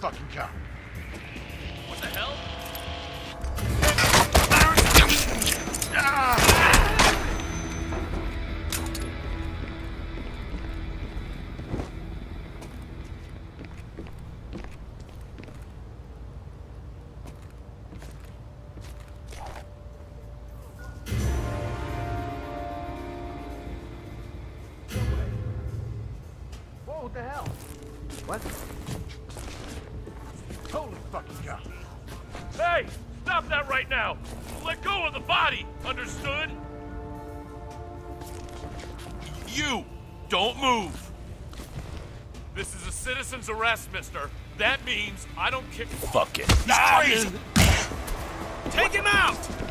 fucking cop. What the hell? Whoa, what the hell? What? Holy fucking God. Hey! Stop that right now! Let go of the body! Understood? You! Don't move! This is a citizen's arrest, mister. That means I don't care. Fuck it. He's crazy! Take him out!